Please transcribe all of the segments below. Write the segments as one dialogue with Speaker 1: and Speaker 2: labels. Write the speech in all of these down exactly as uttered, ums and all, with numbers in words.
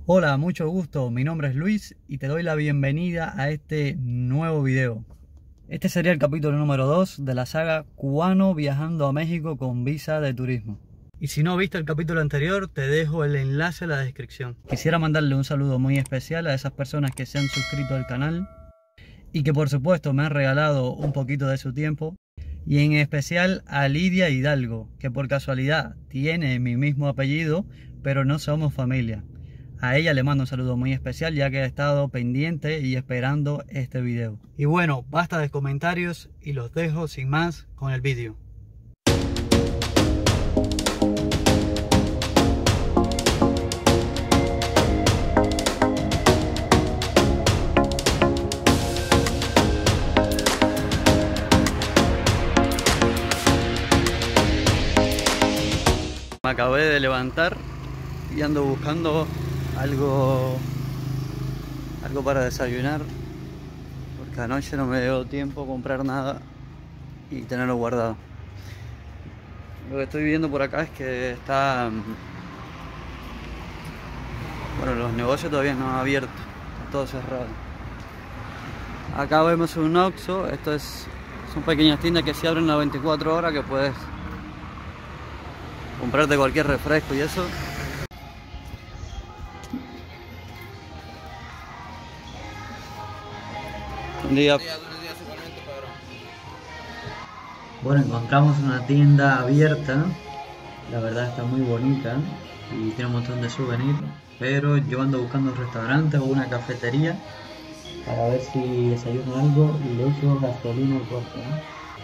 Speaker 1: Hola, mucho gusto, mi nombre es Luis y te doy la bienvenida a este nuevo video. Este sería el capítulo número dos de la saga Cubano viajando a México con visa de turismo. Y si no viste el capítulo anterior, te dejo el enlace en la descripción. Quisiera mandarle un saludo muy especial a esas personas que se han suscrito al canal y que por supuesto me han regalado un poquito de su tiempo. Y en especial a Lidia Hidalgo, que por casualidad tiene mi mismo apellido, pero no somos familia. A ella le mando un saludo muy especial ya que ha estado pendiente y esperando este video. Y bueno, basta de comentarios y los dejo sin más con el vídeo. Me acabé de levantar y ando buscando algo algo para desayunar porque anoche no me dio tiempo a comprar nada y tenerlo guardado. Lo que estoy viendo por acá es que está bueno, los negocios todavía no han abierto, está todo cerrado. Acá vemos un Oxxo. Esto es son pequeñas tiendas que se abren las veinticuatro horas, que puedes comprarte cualquier refresco y eso. Buen día. Bueno, encontramos una tienda abierta. La verdad está muy bonita y tiene un montón de souvenirs. Pero yo ando buscando un restaurante o una cafetería para ver si desayuno algo y le echo gasolina al coche, ¿eh?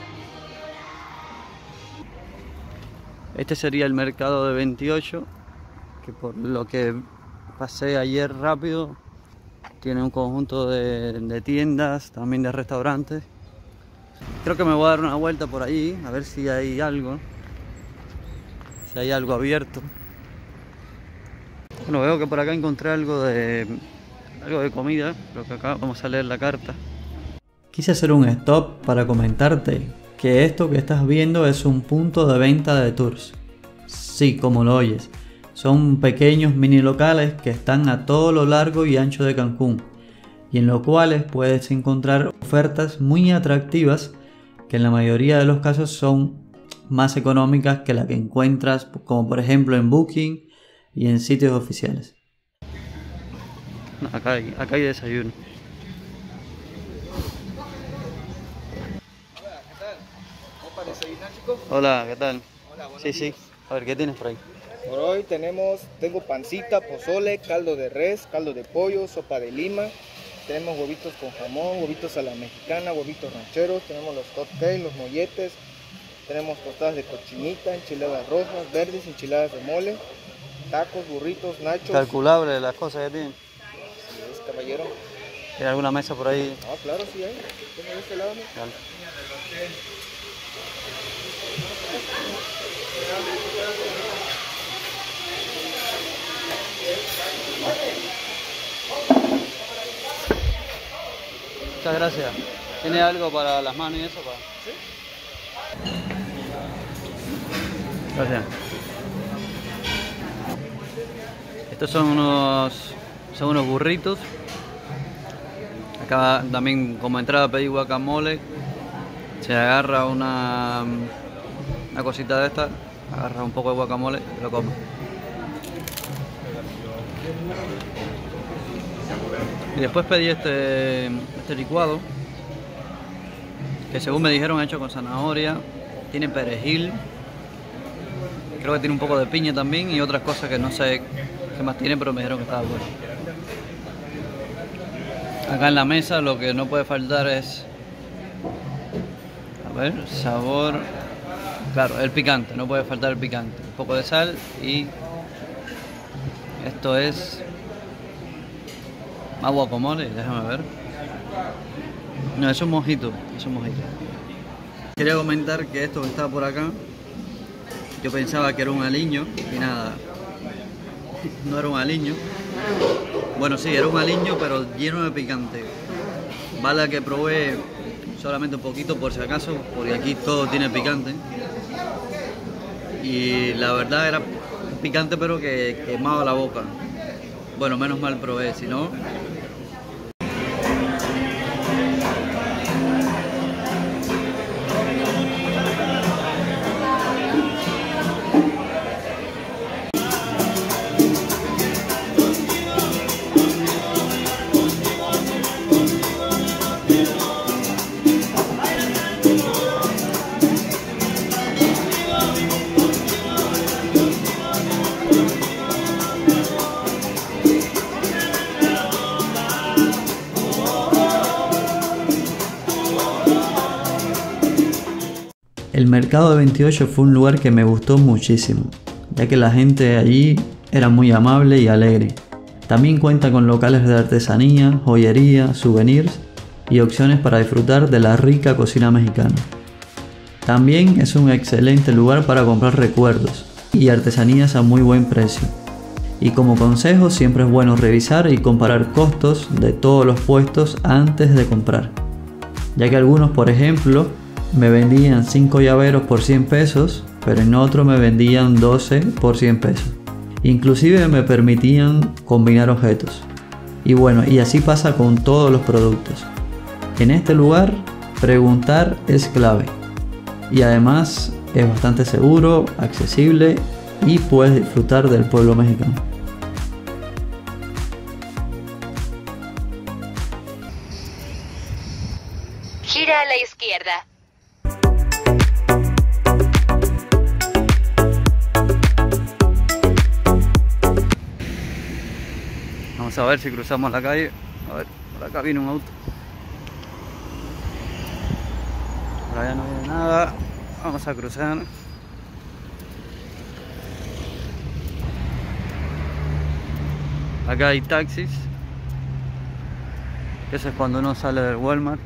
Speaker 1: Este sería el mercado de veintiocho, que por lo que pasé ayer rápido, tiene un conjunto de, de tiendas, también de restaurantes. Creo que me voy a dar una vuelta por ahí, a ver si hay algo, si hay algo abierto. Bueno, veo que por acá encontré algo de, algo de comida, pero que acá vamos a leer la carta. Quise hacer un stop para comentarte que esto que estás viendo es un punto de venta de tours. Sí, como lo oyes. Son pequeños mini locales que están a todo lo largo y ancho de Cancún, y en los cuales puedes encontrar ofertas muy atractivas que en la mayoría de los casos son más económicas que las que encuentras, como por ejemplo en Booking y en sitios oficiales. Acá hay, acá hay desayuno.
Speaker 2: ¿Para desayunar, chicos?
Speaker 1: Hola, ¿qué tal?
Speaker 2: Hola, buenos
Speaker 1: Sí,
Speaker 2: días.
Speaker 1: sí. A ver, ¿qué tienes por ahí?
Speaker 2: Por hoy tenemos, tengo pancita, pozole, caldo de res, caldo de pollo, sopa de lima. Tenemos huevitos con jamón, huevitos a la mexicana, huevitos rancheros. Tenemos los hot cakes, los molletes. Tenemos tostadas de cochinita, enchiladas rojas, verdes, enchiladas de mole, tacos, burritos, nachos.
Speaker 1: Calculable las cosas que tienen.
Speaker 2: Así es, caballero.
Speaker 1: ¿Hay alguna mesa por ahí?
Speaker 2: Ah, claro, sí hay. ¿Tengo de este lado? ¿No?
Speaker 1: Dale. Muchas gracias. ¿Tiene algo para las manos y eso? Para...
Speaker 2: ¿Sí?
Speaker 1: Gracias. Estos son unos, son unos burritos. Acá también como entrada pedí guacamole. Se agarra una, una cosita de esta, agarra un poco de guacamole y lo come. Y después pedí este, este licuado, que según me dijeron hecho con zanahoria, tiene perejil, creo que tiene un poco de piña también y otras cosas que no sé qué más tiene, pero me dijeron que estaba bueno. Acá en la mesa lo que no puede faltar es, a ver, sabor, claro, el picante, no puede faltar el picante, un poco de sal y esto es más guacamole, déjame ver. No, es un mojito, es un mojito. Quería comentar que esto que está por acá, yo pensaba que era un aliño y nada, no era un aliño. Bueno, sí, era un aliño, pero lleno de picante. Vale que probé solamente un poquito por si acaso, porque aquí todo tiene picante. Y la verdad era picante, pero que quemaba la boca. Bueno, menos mal probé, si no... El mercado de veintiocho fue un lugar que me gustó muchísimo, ya que la gente allí era muy amable y alegre. También cuenta con locales de artesanía, joyería, souvenirs y opciones para disfrutar de la rica cocina mexicana. También es un excelente lugar para comprar recuerdos y artesanías a muy buen precio. Y como consejo, siempre es bueno revisar y comparar costos de todos los puestos antes de comprar, ya que algunos, por ejemplo, me vendían cinco llaveros por cien pesos, pero en otro me vendían doce por cien pesos. Inclusive me permitían combinar objetos. Y bueno, y así pasa con todos los productos. En este lugar, preguntar es clave. Y además es bastante seguro, accesible y puedes disfrutar del pueblo mexicano.
Speaker 3: Gira a la izquierda.
Speaker 1: Vamos a ver si cruzamos la calle. A ver, por acá viene un auto. Por allá no viene nada. Vamos a cruzar. Acá hay taxis. Eso es cuando uno sale del Walmart.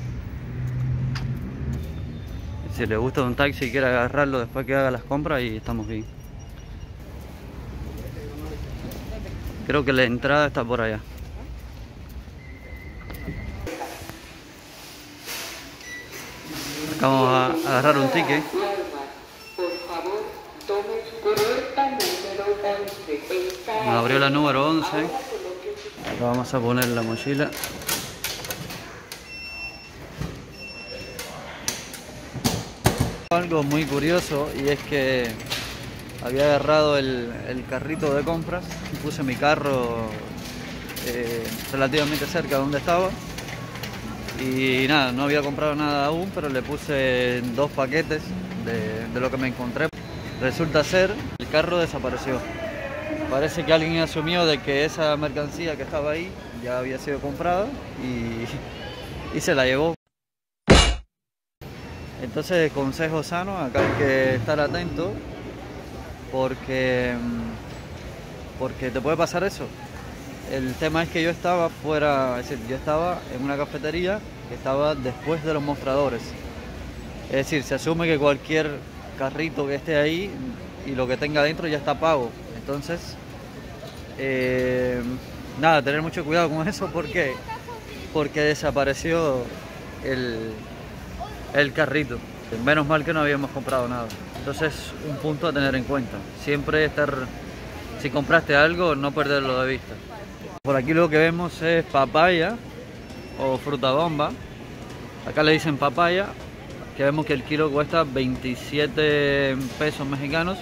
Speaker 1: Si le gusta un taxi y quiere agarrarlo después que haga las compras, y estamos bien. Creo que la entrada está por allá. Acá vamos a agarrar un ticket. Nos abrió la número once. Acá vamos a poner la mochila. Algo muy curioso, y es que había agarrado el, el carrito de compras y puse mi carro eh, relativamente cerca de donde estaba, y nada, no había comprado nada aún, pero le puse dos paquetes de, de lo que me encontré. Resulta ser, el carro desapareció. Parece que alguien asumió de que esa mercancía que estaba ahí ya había sido comprada y, y se la llevó. Entonces, consejo sano, acá hay que estar atento porque, porque te puede pasar eso. El tema es que yo estaba fuera, es decir, yo estaba en una cafetería que estaba después de los mostradores. Es decir, se asume que cualquier carrito que esté ahí y lo que tenga dentro ya está pago. Entonces, eh, nada, tener mucho cuidado con eso. ¿Por qué? Porque desapareció el... el carrito. Menos mal que no habíamos comprado nada. Entonces, un punto a tener en cuenta. Siempre estar, si compraste algo, no perderlo de vista. Por aquí lo que vemos es papaya o fruta bomba. Acá le dicen papaya, que vemos que el kilo cuesta veintisiete pesos mexicanos.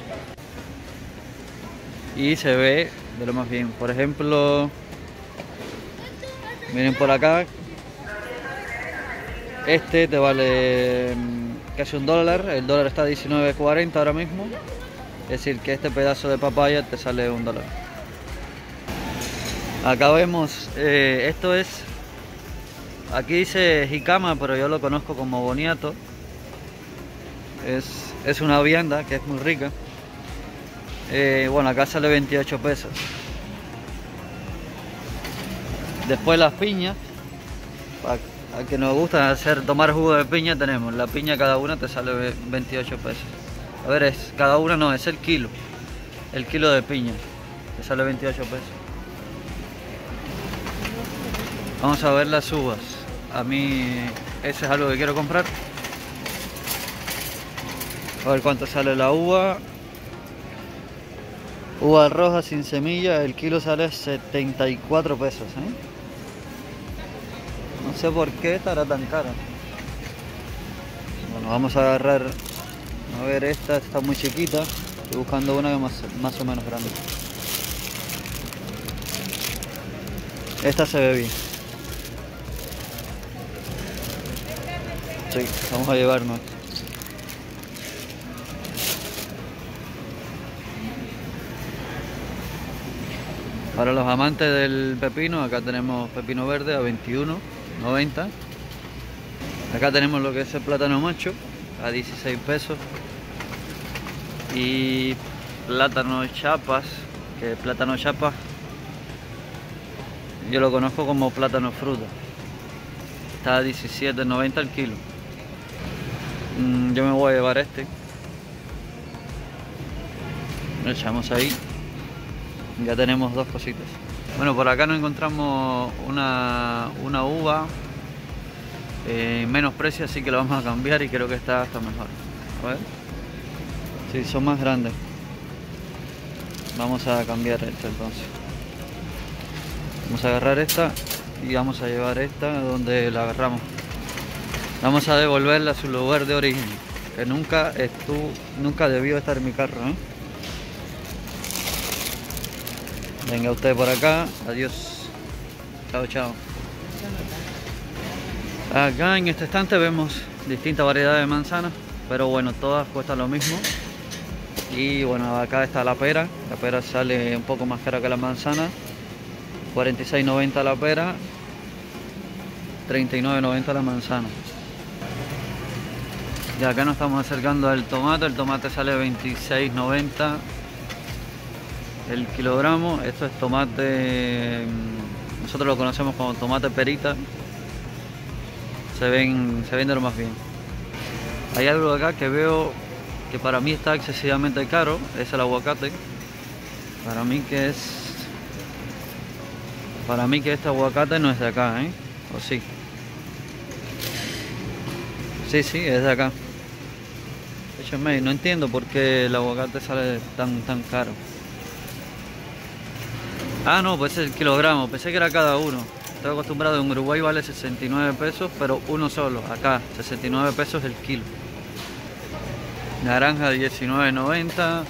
Speaker 1: Y se ve de lo más bien. Por ejemplo, miren por acá. Este te vale casi un dólar, el dólar está a diecinueve cuarenta ahora mismo, es decir que este pedazo de papaya te sale un dólar. Acá vemos, eh, esto es, aquí dice jicama, pero yo lo conozco como boniato. Es, es una vianda que es muy rica. Eh, bueno, acá sale veintiocho pesos. Después las piñas. A que nos gusta hacer tomar jugo de piña, tenemos la piña, cada una te sale veintiocho pesos. A ver, es cada una no, es el kilo. El kilo de piña te sale veintiocho pesos. Vamos a ver las uvas. A mí eso es algo que quiero comprar. A ver cuánto sale la uva. Uva roja sin semilla, el kilo sale setenta y cuatro pesos, ¿eh? No sé por qué estará tan cara. Bueno, vamos a agarrar, a ver, esta está muy chiquita. Estoy buscando una más, más o menos grande. Esta se ve bien. Sí, vamos a llevarnos. Para los amantes del pepino, acá tenemos pepino verde a veintiuno noventa. Acá tenemos lo que es el plátano macho a dieciséis pesos. Y plátano chapas, que plátano chapas yo lo conozco como plátano fruta. Está a diecisiete noventa el kilo. Mm, yo me voy a llevar este. Lo echamos ahí. Ya tenemos dos cositas. Bueno, por acá nos encontramos una, una uva en eh, menos precio, así que lo vamos a cambiar y creo que está hasta mejor. A ver. Sí, son más grandes. Vamos a cambiar esta entonces. Vamos a agarrar esta y vamos a llevar esta donde la agarramos. Vamos a devolverla a su lugar de origen, que nunca estuvo, nunca debió estar en mi carro, ¿eh? Venga usted por acá, adiós. Chao, chao. Acá en este estante vemos distintas variedades de manzanas, pero bueno, todas cuestan lo mismo. Y bueno, acá está la pera. La pera sale un poco más cara que la manzana. cuarenta y seis noventa la pera, treinta y nueve noventa la manzana. Y acá nos estamos acercando al tomate. El tomate sale veintiséis noventa el kilogramo. Esto es tomate, nosotros lo conocemos como tomate perita. Se ven, se vende lo más bien. Hay algo acá que veo que para mí está excesivamente caro, es el aguacate. Para mí que es, para mí que este aguacate no es de acá, ¿eh? ¿O sí? Sí, sí, es de acá. Échame, no entiendo por qué el aguacate sale tan, tan caro. Ah, no, pues es el kilogramo, pensé que era cada uno. Estoy acostumbrado, en Uruguay vale sesenta y nueve pesos, pero uno solo. Acá, sesenta y nueve pesos el kilo. Naranja diecinueve noventa.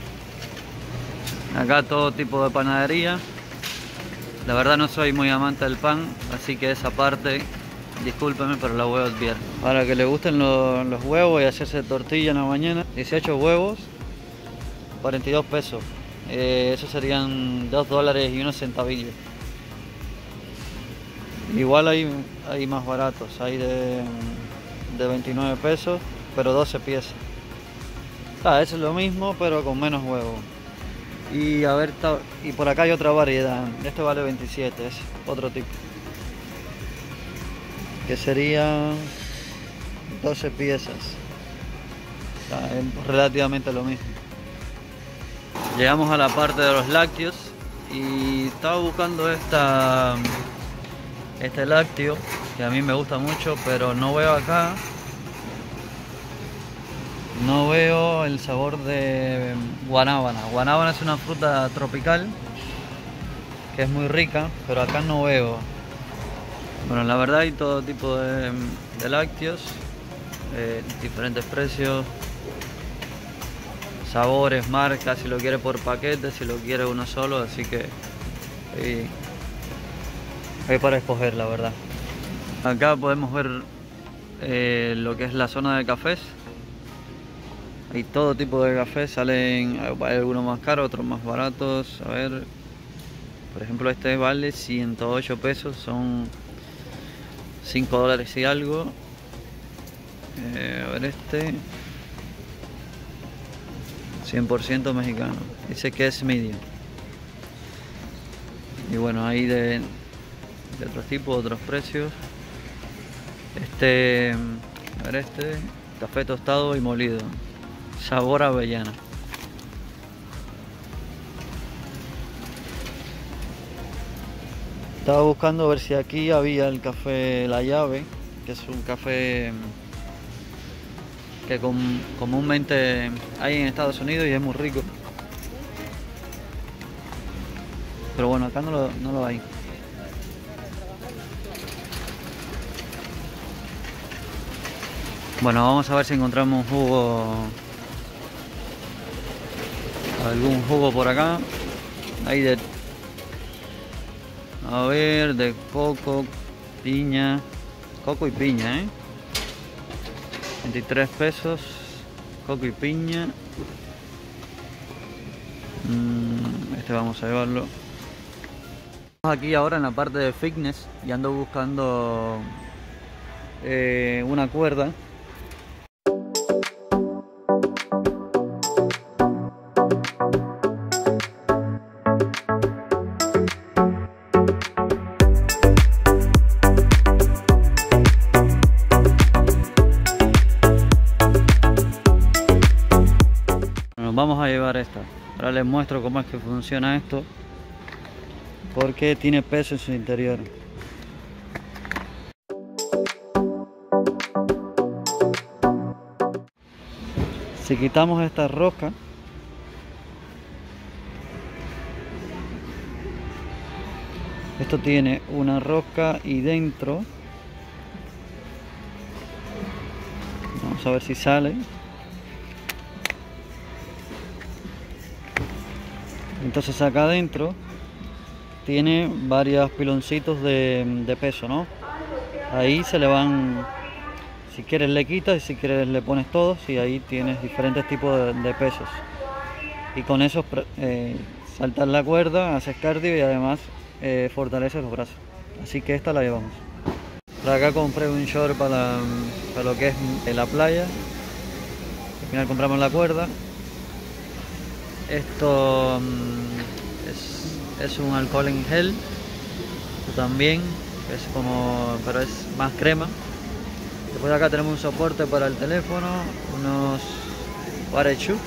Speaker 1: Acá todo tipo de panadería. La verdad no soy muy amante del pan, así que esa parte, discúlpeme, pero la voy a obviar. Para que le gusten los, los huevos y hacerse tortilla en la mañana, dieciocho huevos, cuarenta y dos pesos. Eh, eso serían dos dólares y unos centavillos. Igual hay, hay más baratos, hay de, de veintinueve pesos, pero doce piezas. Ah, eso es lo mismo, pero con menos huevos. Y a ver, y por acá hay otra variedad. Este vale veintisiete, es otro tipo. Que sería doce piezas. Ah, es relativamente lo mismo. Llegamos a la parte de los lácteos y estaba buscando esta, este lácteo que a mí me gusta mucho, pero no veo acá, no veo el sabor de guanábana. Guanábana es una fruta tropical que es muy rica, pero acá no veo. Bueno, la verdad hay todo tipo de, de lácteos, eh, diferentes precios, sabores, marcas, si lo quiere por paquete, si lo quiere uno solo, así que hay, hay para escoger, la verdad. Acá podemos ver eh, lo que es la zona de cafés. Hay todo tipo de cafés, salen, hay algunos más caros, otros más baratos. A ver, por ejemplo este vale ciento ocho pesos, son cinco dólares y algo. Eh, a ver este, cien por ciento mexicano, dice que es medium. Y bueno, hay de, de otros tipos, otros precios. Este, a ver este, café tostado y molido, sabor a avellana. Estaba buscando ver si aquí había el café La Llave, que es un café que com comúnmente hay en Estados Unidos y es muy rico. pero bueno, acá no lo, no lo hay. Bueno, vamos a ver si encontramos un jugo, algún jugo por acá. Hay de, a ver, de coco, piña, coco y piña, ¿eh? veintitrés pesos, coco y piña. Este vamos a llevarlo. Estamos aquí ahora en la parte de fitness y ando buscando eh, una cuerda. Vamos a llevar esta. Ahora les muestro cómo es que funciona esto, porque tiene peso en su interior. Si quitamos esta rosca, esto tiene una rosca y dentro, vamos a ver si sale. Entonces acá adentro tiene varios piloncitos de, de peso, ¿no? Ahí se le van, si quieres le quitas y si quieres le pones todos, y ahí tienes diferentes tipos de, de pesos. Y con eso eh, saltas la cuerda, haces cardio y además eh, fortaleces los brazos. Así que esta la llevamos. Por acá compré un short para, para lo que es en la playa. Al final compramos la cuerda. Esto um, es, es un alcohol en gel. Esto también es como, pero es más crema. Después de acá tenemos un soporte para el teléfono, unos parachutes,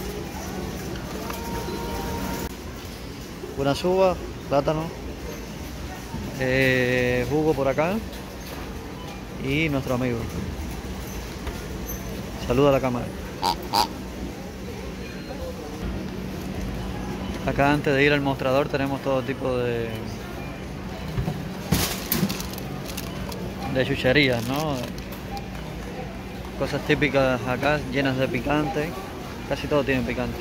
Speaker 1: unas uvas, plátano, eh, jugo por acá y nuestro amigo. Saluda a la cámara. Acá antes de ir al mostrador tenemos todo tipo de de chucherías, ¿no? Cosas típicas acá llenas de picante. Casi todo tiene picante.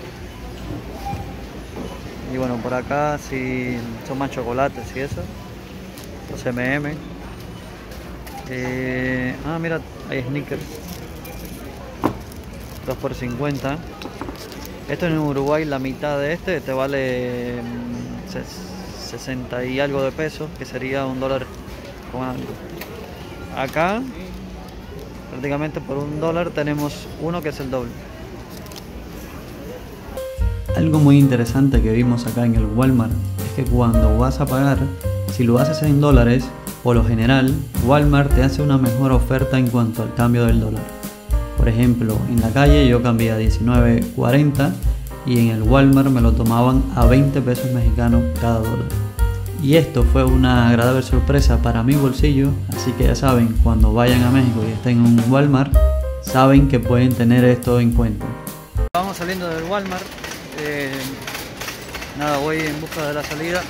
Speaker 1: Y bueno, por acá sí son más chocolates y eso. Los eme and eme. Eh, ah, mira, hay sneakers. dos por cincuenta. Esto en Uruguay, la mitad de este te vale sesenta y algo de pesos, que sería un dólar con algo. Acá, prácticamente por un dólar tenemos uno que es el doble. Algo muy interesante que vimos acá en el Walmart es que cuando vas a pagar, si lo haces en dólares, por lo general, Walmart te hace una mejor oferta en cuanto al cambio del dólar. Por ejemplo, en la calle yo cambié a diecinueve cuarenta y en el Walmart me lo tomaban a veinte pesos mexicanos cada dólar. Y esto fue una agradable sorpresa para mi bolsillo, así que ya saben, cuando vayan a México y estén en un Walmart, saben que pueden tener esto en cuenta. Vamos saliendo del Walmart, eh, nada, voy en busca de la salida.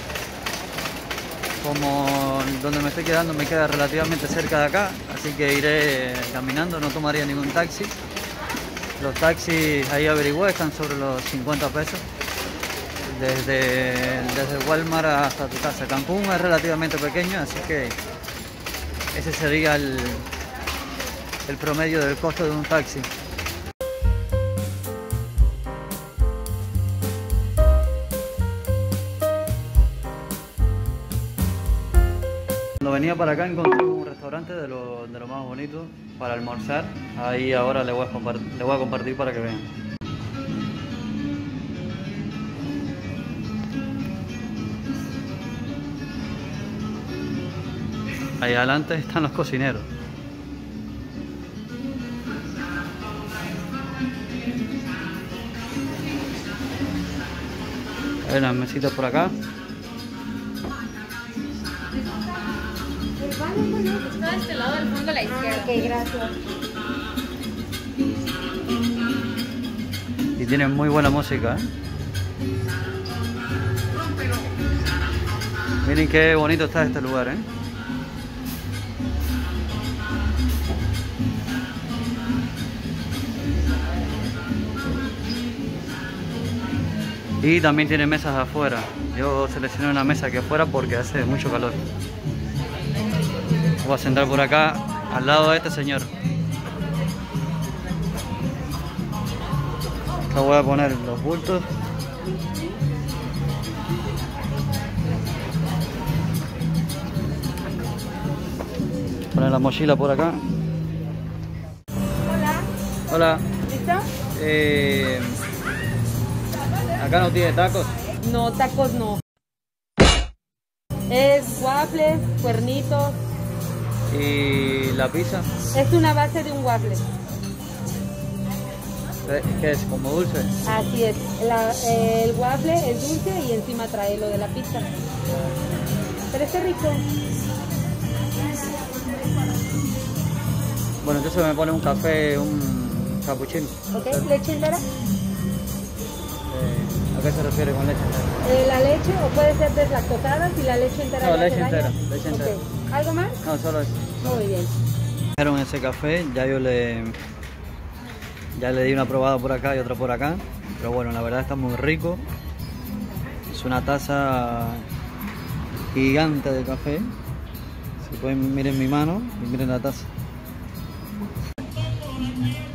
Speaker 1: Como donde me estoy quedando me queda relativamente cerca de acá, así que iré caminando, no tomaría ningún taxi. Los taxis ahí averigüé, están sobre los cincuenta pesos. Desde, desde Walmart hasta tu casa. Cancún es relativamente pequeño, así que ese sería el, el promedio del costo de un taxi. Cuando venía para acá encontré un restaurante de lo, de lo más bonito para almorzar. Ahí ahora le voy a, le voy a compartir para que vean. Ahí adelante están los cocineros. Hay unas mesitas por acá.
Speaker 4: Está de este lado del fondo a la izquierda. Ok, gracias.
Speaker 1: Y tienen muy buena música, ¿eh? Miren qué bonito está este lugar, ¿eh? Y también tiene mesas afuera. Yo seleccioné una mesa aquí afuera porque hace mucho calor. Voy a sentar por acá, al lado de este señor. Acá voy a poner los bultos. Poner la mochila por acá.
Speaker 4: Hola.
Speaker 1: Hola.
Speaker 4: ¿Listo?
Speaker 1: Eh, acá no tiene tacos.
Speaker 4: No, tacos no. Es waffles, cuernitos.
Speaker 1: ¿Y la pizza?
Speaker 4: Es una base de un waffle.
Speaker 1: ¿Qué es? ¿Como dulce?
Speaker 4: Así es. La- el waffle es dulce y encima trae lo de la pizza. Pero está rico.
Speaker 1: Bueno, entonces me pone un café, un cappuccino.
Speaker 4: ¿Ok? ¿Leche entera?
Speaker 1: Eh, ¿A qué se refiere con leche entera?
Speaker 4: Eh, la leche, o puede ser deslactosada si la leche entera
Speaker 1: No,
Speaker 4: ya
Speaker 1: leche
Speaker 4: te daña.
Speaker 1: entera, leche
Speaker 4: Ok.
Speaker 1: entera.
Speaker 4: ¿Algo más?
Speaker 1: No, solo eso.
Speaker 4: Muy bien.
Speaker 1: Trajeron ese café, ya yo le ya le di una probada por acá y otra por acá, pero bueno, la verdad está muy rico. Es una taza gigante de café. Si pueden, miren mi mano y miren la taza.